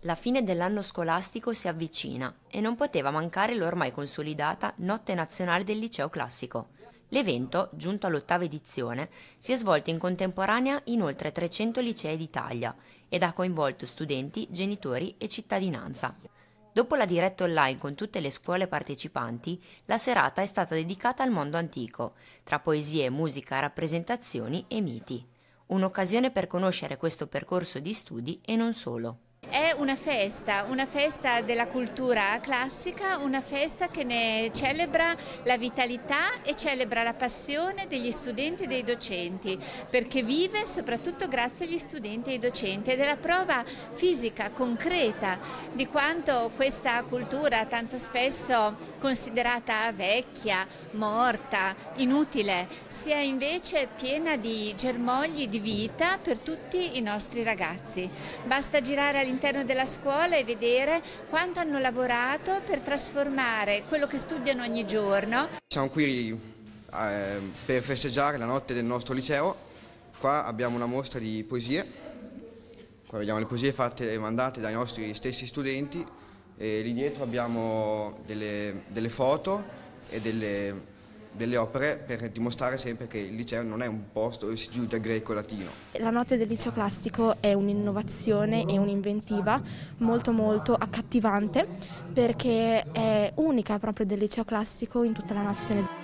La fine dell'anno scolastico si avvicina e non poteva mancare l'ormai consolidata Notte Nazionale del Liceo Classico. L'evento, giunto all'8ª edizione, si è svolto in contemporanea in oltre 300 licei d'Italia ed ha coinvolto studenti, genitori e cittadinanza. Dopo la diretta online con tutte le scuole partecipanti, la serata è stata dedicata al mondo antico, tra poesie, musica, rappresentazioni e miti. Un'occasione per conoscere questo percorso di studi e non solo. È una festa della cultura classica, una festa che ne celebra la vitalità e celebra la passione degli studenti e dei docenti, perché vive soprattutto grazie agli studenti e ai docenti ed è la prova fisica, concreta di quanto questa cultura, tanto spesso considerata vecchia, morta, inutile, sia invece piena di germogli di vita per tutti i nostri ragazzi. Basta girare all'interno della scuola e vedere quanto hanno lavorato per trasformare quello che studiano ogni giorno. Siamo qui per festeggiare la notte del nostro liceo. Qua abbiamo una mostra di poesie, qua vediamo le poesie fatte e mandate dai nostri stessi studenti e lì dietro abbiamo delle foto e delle opere per dimostrare sempre che il liceo non è un posto dove si studia greco e latino. La notte del liceo classico è un'innovazione e un'inventiva molto accattivante perché è unica proprio del liceo classico in tutta la nazione.